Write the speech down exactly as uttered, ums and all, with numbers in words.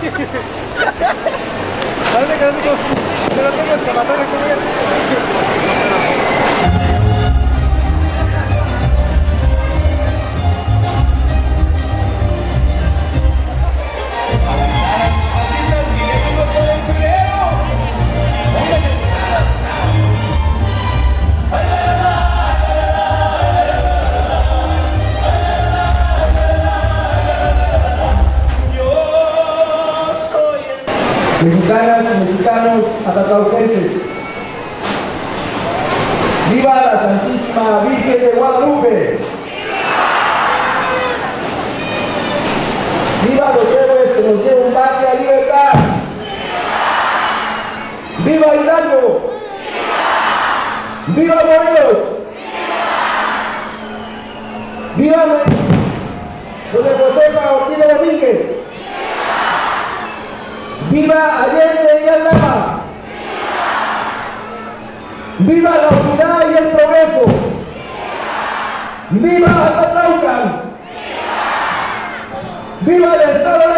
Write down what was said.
Parece que así como... Pero tengo que matar a comer. Mexicanas, mexicanos, atacauquenses, ¡viva la Santísima Virgen de Guadalupe! ¡Viva los héroes que nos dieron patria y libertad! ¡Viva Hidalgo! ¡Viva Morelos! ¡Viva Doña Josefa Ortiz de Domínguez! ¡Viva Allende y Aldama! ¡Viva la unidad y el progreso! ¡Viva Atatlaucan! ¡Viva el Estado de